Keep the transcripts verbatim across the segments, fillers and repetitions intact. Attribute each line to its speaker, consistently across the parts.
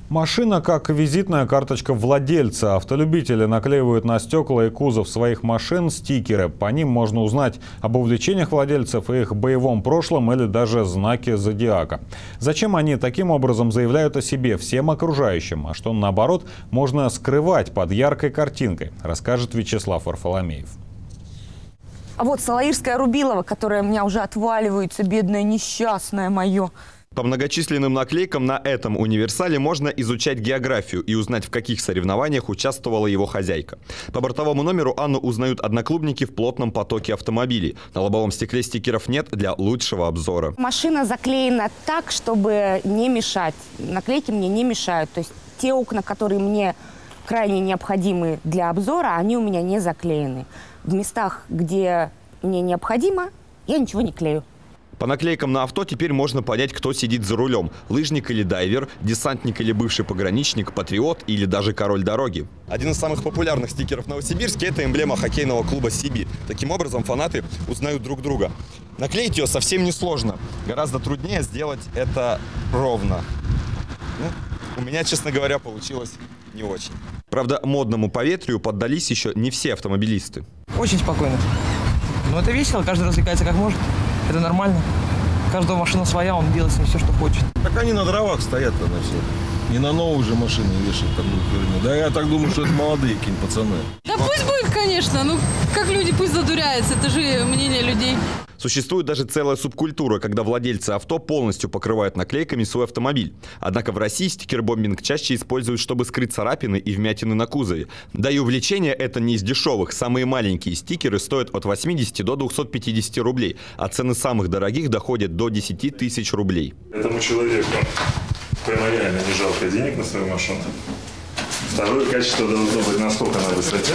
Speaker 1: Машина как визитная карточка владельца. Автолюбители наклеивают на стекла и кузов своих машин стикеры. По ним можно узнать об увлечениях владельцев и их боевом прошлом или даже знаки зодиака. Зачем они таким образом заявляют о себе всем окружающим, а что наоборот можно скрывать под яркой картинкой, расскажет Вячеслав Варфоломеев.
Speaker 2: А вот Салаирская Рубилова, которая у меня уже отваливается, бедное несчастное мое.
Speaker 3: По многочисленным наклейкам на этом универсале можно изучать географию и узнать, в каких соревнованиях участвовала его хозяйка. По бортовому номеру Анну узнают одноклубники в плотном потоке автомобилей. На лобовом стекле стикеров нет для лучшего обзора.
Speaker 2: Машина заклеена так, чтобы не мешать. Наклейки мне не мешают. То есть те окна, которые мне крайне необходимы для обзора, они у меня не заклеены. В местах, где мне необходимо, я ничего не клею.
Speaker 3: По наклейкам на авто теперь можно понять, кто сидит за рулем. Лыжник или дайвер, десантник или бывший пограничник, патриот или даже король дороги. Один из самых популярных стикеров в Новосибирске – это эмблема хоккейного клуба «Сибирь». Таким образом, фанаты узнают друг друга. Наклеить ее совсем несложно. Гораздо труднее сделать это ровно. Ну, у меня, честно говоря, получилось не очень. Правда, модному поветрию поддались еще не все автомобилисты.
Speaker 4: Очень спокойно. Но это весело, каждый развлекается как может. Это нормально. У каждого машина своя, он делает с ней все, что хочет.
Speaker 5: Так они на дровах стоят-то на все. Не на новые же машины вешают такую херню. Да я так думаю, что это молодые какие-нибудь пацаны.
Speaker 6: Да пусть будет, конечно. Ну, как люди, пусть задуряются. Это же мнение людей.
Speaker 3: Существует даже целая субкультура, когда владельцы авто полностью покрывают наклейками свой автомобиль. Однако в России стикербомбинг чаще используют, чтобы скрыть царапины и вмятины на кузове. Да и увлечение это не из дешевых. Самые маленькие стикеры стоят от восьмидесяти до двухсот пятидесяти рублей, а цены самых дорогих доходят до десяти тысяч рублей.
Speaker 7: Этому человеку прямо реально не жалко денег на свою машину. Второе качество должно быть насколько на высоте.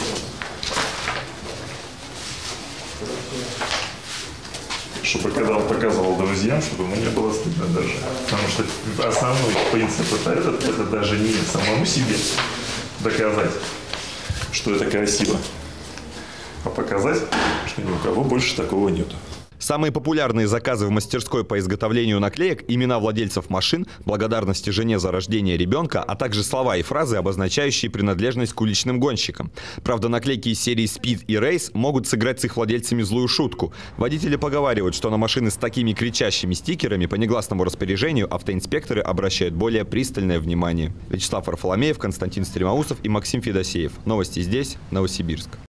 Speaker 7: Чтобы когда он показывал друзьям, чтобы ему не было стыдно даже. Потому что основной принцип это, этот, это даже не самому себе доказать, что это красиво, а показать, что ни у кого больше такого нету.
Speaker 3: Самые популярные заказы в мастерской по изготовлению наклеек – имена владельцев машин, благодарности жене за рождение ребенка, а также слова и фразы, обозначающие принадлежность к уличным гонщикам. Правда, наклейки из серии Speed и Race могут сыграть с их владельцами злую шутку. Водители поговаривают, что на машины с такими кричащими стикерами по негласному распоряжению автоинспекторы обращают более пристальное внимание. Вячеслав Варфоломеев, Константин Стремоусов и Максим Федосеев. Новости здесь, Новосибирск.